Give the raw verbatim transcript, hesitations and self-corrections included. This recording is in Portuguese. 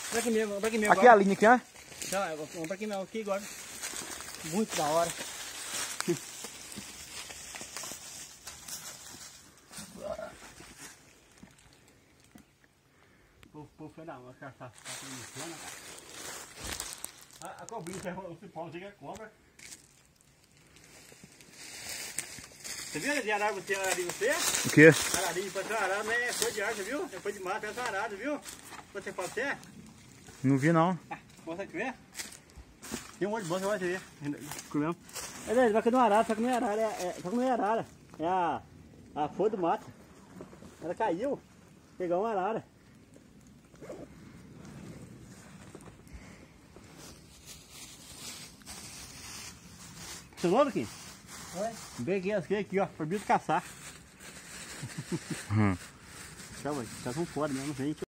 Pra aqui mesmo, pra aqui mesmo. Aqui é a linha aqui, ó. Não, vamos pra aqui não, aqui agora. Muito da hora. Pô, pô, foi da hora, cara, tá funciona, cara. A cobrinha, o cipó, não sei o que é cobra. Você viu aquele arara você, arara você? O quê? Ararinho, pode ser arara, não é foi de arte, viu? É foi de mato, é arara, viu? Você pode ser? Não vi não. Ah, mostra aqui, ver? Tem um monte de bosta, você vai ver. Comemos. É verdade, vai que não é arara, só que não é arara, é, é, só que não é arara. É a, a folha do mato. Ela caiu, pegou uma arara. Funcionou, Luquinho? Oi? Peguei as aqui, ó, proibido caçar. Hum. Tchau, tá com fora mesmo, gente.